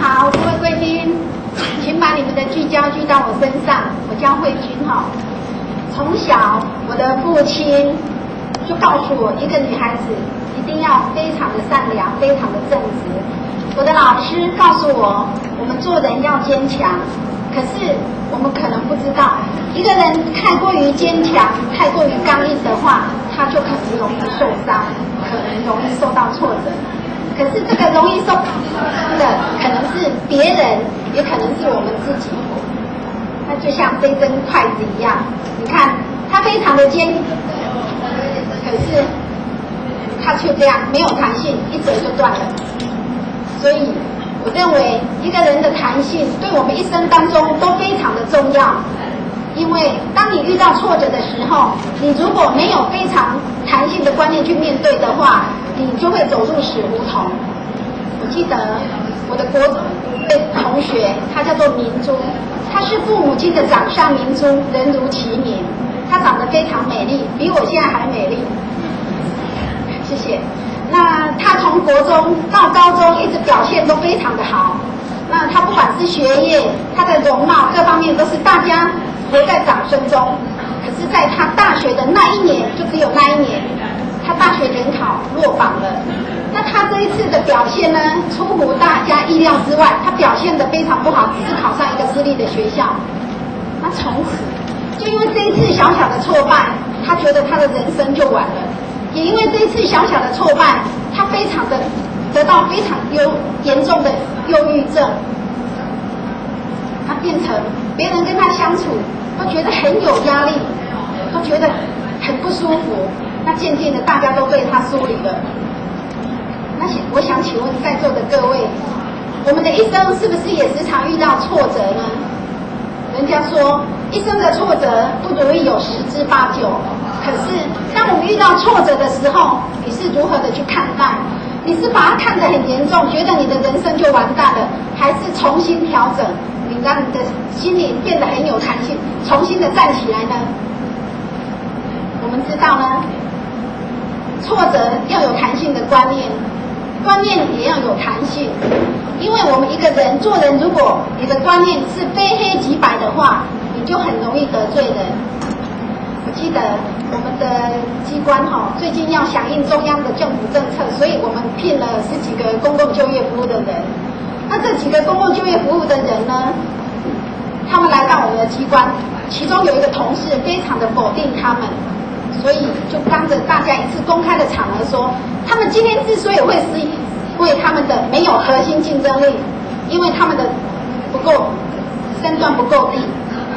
好，各位贵宾，请把你们的聚焦聚到我身上。我叫慧君哈。从小，我的父亲就告诉我，一个女孩子一定要非常的善良，非常的正直。我的老师告诉我，我们做人要坚强。可是我们可能不知道，一个人太过于坚强、太过于刚硬的话，他就可能容易受伤，可能容易受到挫折。可是这个容易受伤的，可能是别人，也可能是我们自己。那就像这根筷子一样，你看它非常的坚，可是它却这样没有弹性，一折就断了。所以我认为一个人的弹性对我们一生当中都非常的重要。因为当你遇到挫折的时候，你如果没有非常弹性的观念去面对的话，你就会走入死胡同。我记得我的国中同学，她叫做明珠，她是父母亲的掌上明珠，人如其名。她长得非常美丽，比我现在还美丽。谢谢。那她从国中到高中一直表现都非常的好。那她不管是学业，她的容貌各方面都是大家活在掌声中。可是在她大学的那一年，就只有那一年，她大学联考落榜了。那她这一次的表现呢，出乎大家意料之外，她表现得非常不好，只是考上一个私立的学校。那从此，就因为这一次小小的挫败，她觉得她的人生就完了。也因为这一次小小的挫败，她非常的得到非常严重的忧郁症。她变成别人跟她相处都觉得很有压力，都觉得很不舒服。那渐渐的，大家都被她疏离了。那我想请问在座的各位，我们的一生是不是也时常遇到挫折呢？人家说一生的挫折不如意有10之8九。可是当我们遇到挫折的时候，你是如何的去看待？你是把它看得很严重，觉得你的人生就完蛋了，还是重新调整，你让你的心灵变得很有弹性，重新的站起来呢？我们知道呢，挫折要有弹性的观念，观念也要有弹性。因为我们一个人做人，如果你的观念是非黑即白的话，你就很容易得罪人。我记得我们的机关最近要响应中央的政府政策，所以我们聘了10几个公共就业服务的人。那这几个公共就业服务的人呢，他们来到我们的机关，其中有一个同事非常的否定他们，所以就当着大家一次公开的场合说，他们今天之所以会失业，因为他们的没有核心竞争力，因为他们的不够身段不够低，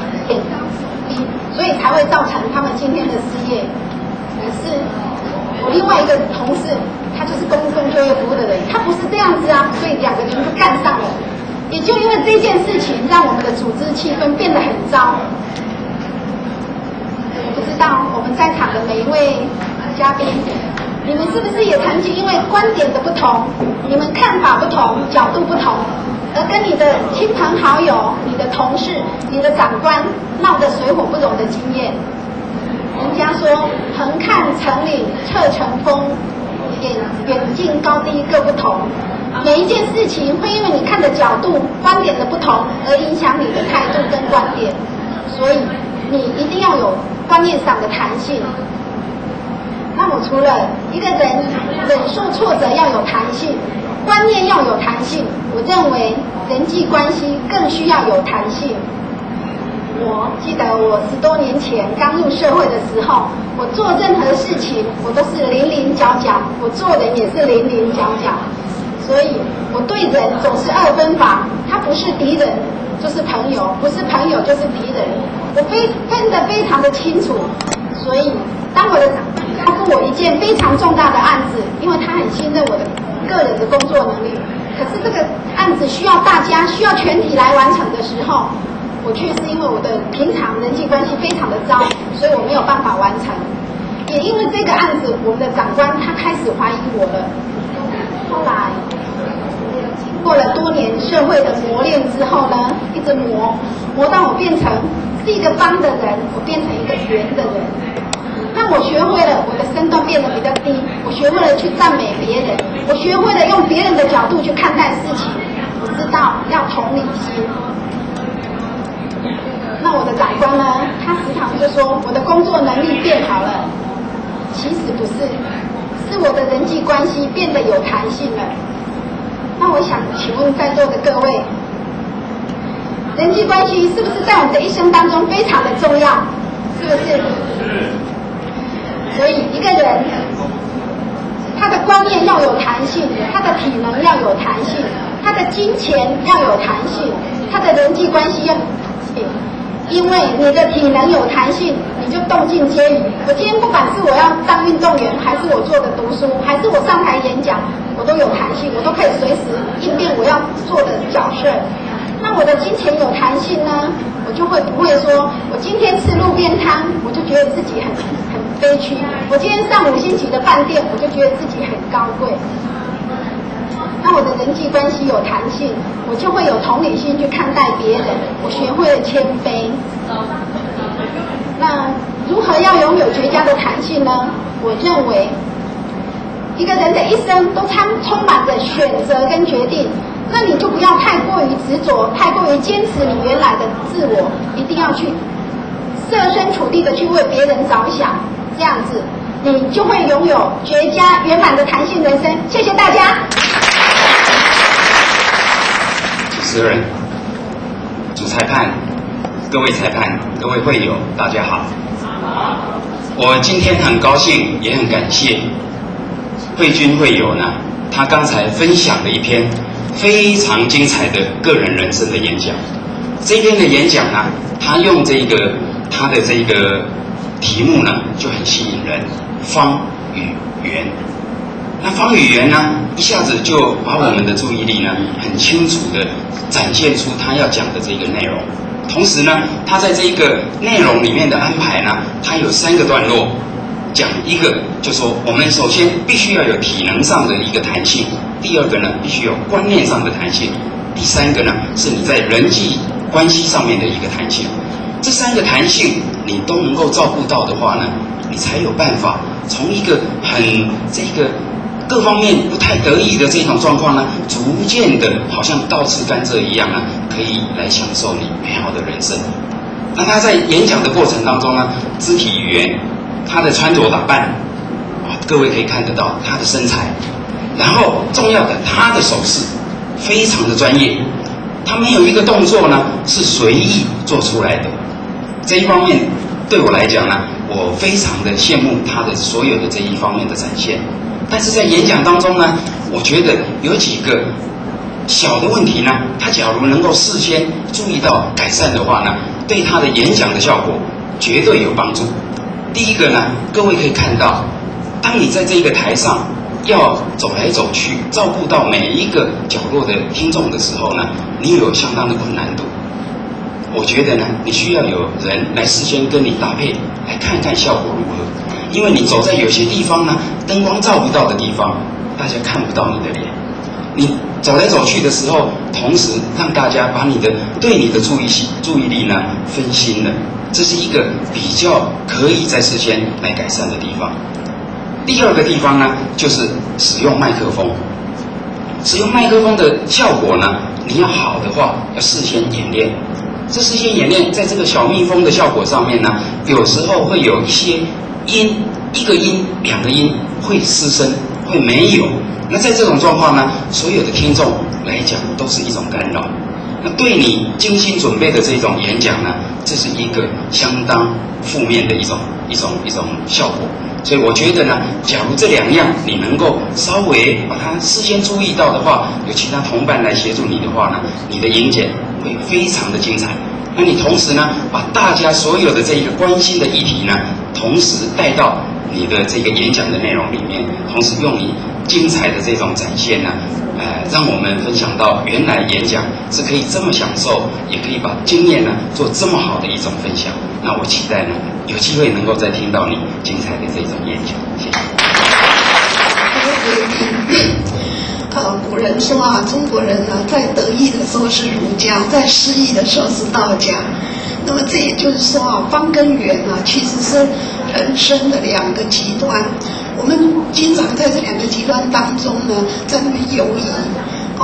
所以才会造成他们今天的失业。可是我另外一个同事，他就是公共就业服务的人，他不是这样子啊，所以2个人就干上了。也就因为这件事情，让我们的组织气氛变得很糟。我不知道我们在场的每一位嘉宾，你们是不是也曾经因为观点的不同，你们看法不同，角度不同，而跟你的亲朋好友、你的同事、你的长官闹得水火不容的经验？人家说横看成岭侧成峰，远近高低各不同。每一件事情会因为你看的角度、观点的不同而影响你的态度跟观点，所以你一定要有观念上的弹性。那我除了一个人忍受挫折要有弹性，观念要有弹性，我认为人际关系更需要有弹性。我记得我10多年前刚入社会的时候，我做任何事情我都是零零角角，我做人也是零零角角，所以我对人总是2分法，他不是敌人就是朋友，不是朋友就是敌人，我分得非常的清楚。所以当我的长官交付我一件非常重大的案子，因为他很信任我的个人的工作能力，可是这个案子需要大家需要全体来完成的时候，我却是因为我的平常人际关系非常的糟，所以我没有办法完成。也因为这个案子，我们的长官他开始怀疑我了。后来经过了多年社会的磨练之后呢，一直磨到我变成是一个方的人，我变成一个圆的人。那我学会了我的身段变得比较低，我学会了去赞美别人，我学会了用别人的角度去看待事情， 我知道要同理心。那我的长官呢，他时常就说我的工作能力变好了，其实不是，是我的人际关系变得有弹性了。那我想请问在座的各位，人际关系是不是在我们的一生当中非常的重要？是不是？所以一个人，他的观念要有弹性，他的体能要有弹性，他的金钱要有弹性，他的人际关系要有弹性。因为你的体能有弹性，你就动静皆宜。我今天不管是我要当运动员，还是我做的读书，还是我上台演讲，我都有弹性，我都可以随时应变我要做的角色。那我的金钱有弹性呢，我就不会说我今天吃路边摊，我就觉得自己很悲屈；我今天上5星级的饭店，我就觉得自己很高贵。那我的人际关系有弹性，我就会有同理心去看待别人，我学会了谦卑。那如何要拥有绝佳的弹性呢？我认为，一个人的一生都充满着选择跟决定，那你就不要太过于执着，太过于坚持你原来的自我，一定要去设身处地的去为别人着想，这样子你就会拥有绝佳圆满的弹性人生。谢谢大家。 主持人、主裁判、各位裁判、各位会友，大家好。我今天很高兴，也很感谢慧君会友呢，他刚才分享了一篇非常精彩的个人人生的演讲。这篇的演讲呢，他用他的这个题目呢，就很吸引人，方与圆。那方与圆呢，一下子就把我们的注意力呢，很清楚的展现出他要讲的这个内容。同时呢，他在这个内容里面的安排呢，他有3个段落，讲一个就说我们首先必须要有体能上的一个弹性，第2个呢必须有观念上的弹性，第3个呢是你在人际关系上面的一个弹性。这3个弹性你都能够照顾到的话呢，你才有办法从一个各方面不太得意的这种状况呢，逐渐的好像倒吃甘蔗一样呢，可以来享受你美好的人生。那他在演讲的过程当中呢，肢体语言，他的穿着打扮，各位可以看得到他的身材，然后重要的他的手势非常的专业，他没有一个动作呢是随意做出来的。这一方面对我来讲呢，我非常的羡慕他的所有的这一方面的展现。但是在演讲当中呢，我觉得有几个小的问题呢，他假如能够事先注意到改善的话呢，对他的演讲的效果绝对有帮助。第一个呢，各位可以看到，当你在这个台上要走来走去，照顾到每一个角落的听众的时候呢，你有相当的困难度。我觉得呢，你需要有人来事先跟你搭配，来看看效果如何。因为你走在有些地方呢，灯光照不到的地方，大家看不到你的脸。你走来走去的时候，同时让大家把对你的注意力呢分心了，这是一个比较可以在事先来改善的地方。第2个地方呢，就是使用麦克风。使用麦克风的效果呢，你要好的话，要事先演练。这事先演练，在这个小蜜蜂的效果上面呢，有时候会有一些音，1个音、2个音会失声，会没有。那在这种状况呢，所有的听众来讲都是一种干扰。那对你精心准备的这种演讲呢，这是一个相当负面的一种效果。所以我觉得呢，假如这2样你能够稍微把它事先注意到的话，有其他同伴来协助你的话呢，你的演讲会非常的精彩。那你同时呢，把大家所有的这个关心的议题呢，同时带到你的这个演讲的内容里面，同时用你精彩的这种展现呢，让我们分享到原来演讲是可以这么享受，也可以把经验呢做这么好的一种分享。那我期待呢，有机会能够再听到你精彩的这种演讲。谢谢。 古人说啊，中国人呢，在得意的时候是儒家，在失意的时候是道家。那么这也就是说啊，方跟圆啊，其实是人生的2个极端。我们经常在这2个极端当中呢，在那边游移。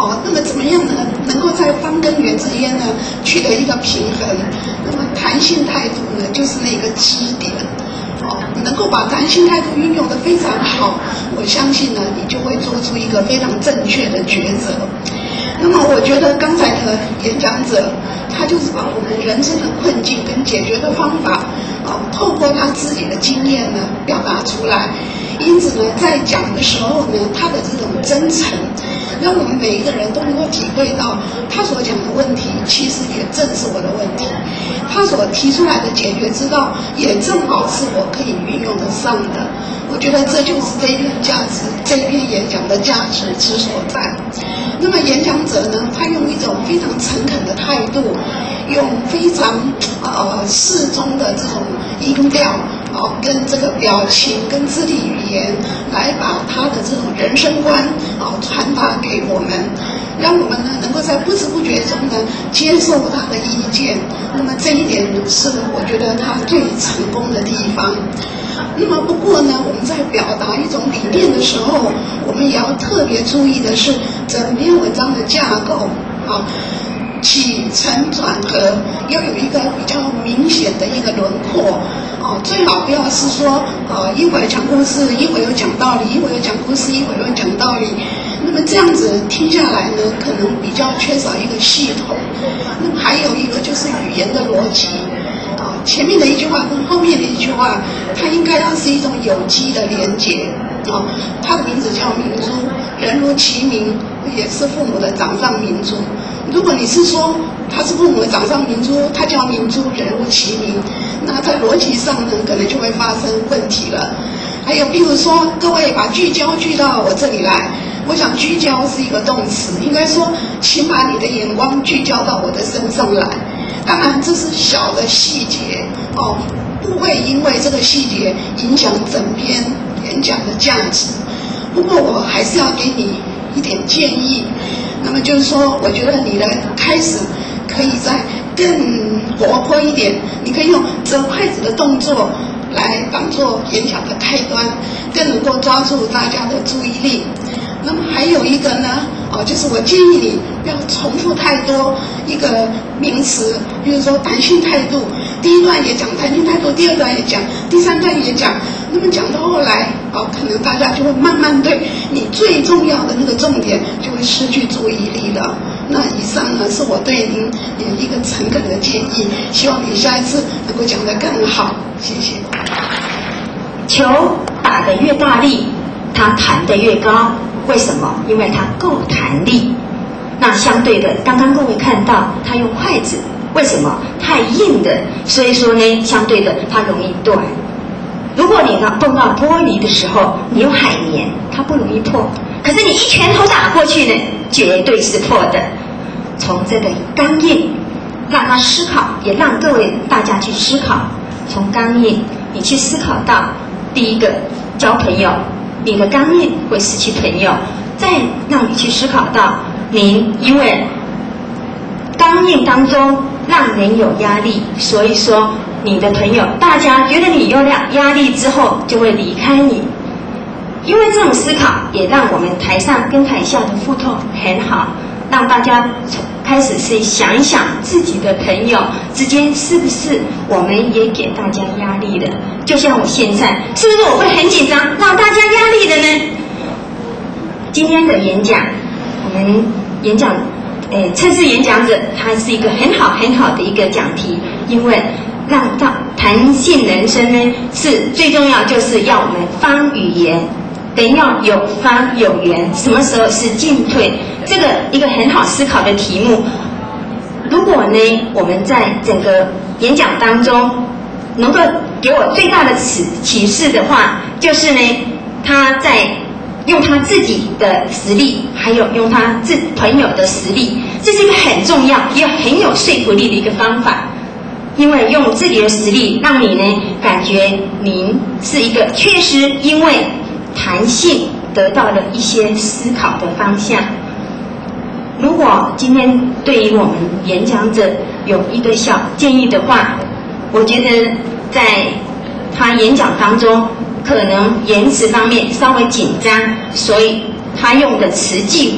那么怎么样呢？能够在方跟圆之间呢取得一个平衡。那么弹性态度呢，就是那个支点。你能够把弹性态度运用得非常好，我相信呢，你就会做出一个非常正确的抉择。那么，我觉得刚才的演讲者，他就是把我们人生的困境跟解决的方法，透过他自己的经验呢表达出来。因此呢，在讲的时候呢，他的这种真诚，让我们每一个人都能够体会到，他所讲的问题其实也正是我的问题，他所提出来的解决之道也正好是我可以运用得上的。我觉得这就是这一篇演讲的价值之所在。那么演讲者呢，他用一种非常诚恳的态度，用非常适中的这种音调跟这个表情跟肢体语言，来把他的这种人生观传达给我们，让我们呢能够在不知不觉中呢接受他的意见。那么这一点是我觉得他最成功的地方。那么不过呢，我们在表达一种理念的时候，我们也要特别注意的是整篇文章的架构起承转合要有一个比较明显的一个轮廓最好不要是说一会儿讲故事，一会儿又讲道理，一会儿又讲故事，一会儿又讲道理。那么这样子听下来呢，可能比较缺少一个系统。那么还有一个就是语言的逻辑前面的一句话跟后面的一句话，它应该要是一种有机的连结它的名字叫明珠，人如其名，也是父母的掌上明珠。如果你是说它是父母的掌上明珠，它叫明珠，人如其名，那在逻辑上呢，可能就会发生问题了。还有，比如说，各位把聚焦聚到我这里来，我想聚焦是一个动词，应该说，请把你的眼光聚焦到我的身上来。当然，这是小的细节不会因为这个细节影响整篇演讲的价值。不过，我还是要给你一点建议。那么就是说，我觉得你的开始可以再更活泼一点，你可以用折筷子的动作来当做演讲的开端，更能够抓住大家的注意力。那么还有一个呢，就是我建议你不要重复太多一个名词，比如说弹性态度，第一段也讲弹性态度，第二段也讲，第三段也讲，那么讲到后来，可能大家就会慢慢对你最重要的那个重点就会失去注意力了。那以上呢是我对您一个诚恳的建议，希望你下一次能够讲得更好，谢谢。 球打得越大力，它弹得越高。为什么？因为它够弹力。那相对的，刚刚各位看到它用筷子，为什么？太硬的，所以说呢，相对的它容易断。如果你碰到玻璃的时候，你用海绵，它不容易破。可是你一拳头打过去呢，绝对是破的。从这个刚硬，让他思考，也让各位大家去思考。从刚硬，你去思考到第一个交朋友。你的刚硬会失去朋友，再让你去思考到您因为刚硬当中让人有压力，所以说你的朋友大家觉得你有压力之后就会离开你。因为这种思考也让我们台上跟台下的互动很好，让大家开始是想一想自己的朋友之间是不是我们也给大家压力了。就像我现在，是不是我会很紧张，让大家压力的呢？今天的演讲，我们演讲，测试演讲者，他是一个很好的一个讲题，因为让到弹性人生呢，是最重要，就是要我们方与圆，人要有方有圆，什么时候是进退，这个一个很好思考的题目。如果呢，我们在整个演讲当中能够给我最大的启示的话，就是呢，他在用他自己的实力，还有用他朋友的实力，这是一个很重要也很有说服力的一个方法。因为用自己的实力，让你呢感觉您是一个确实因为弹性得到了一些思考的方向。如果今天对于我们演讲者有一个小建议的话，我觉得在他演讲当中可能言辞方面稍微紧张，所以他用的词句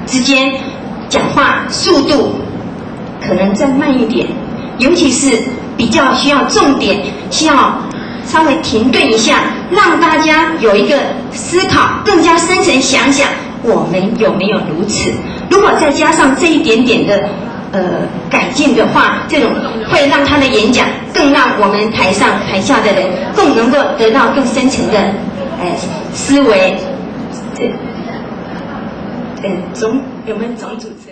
之间讲话速度可能再慢一点，尤其是比较需要重点，需要稍微停顿一下，让大家有一个思考，更加深层想想我们有没有如此。如果再加上这一点点的改进的话，这种会让他的演讲更让我们台上台下的人更能够得到更深层的思维。有没有总组织？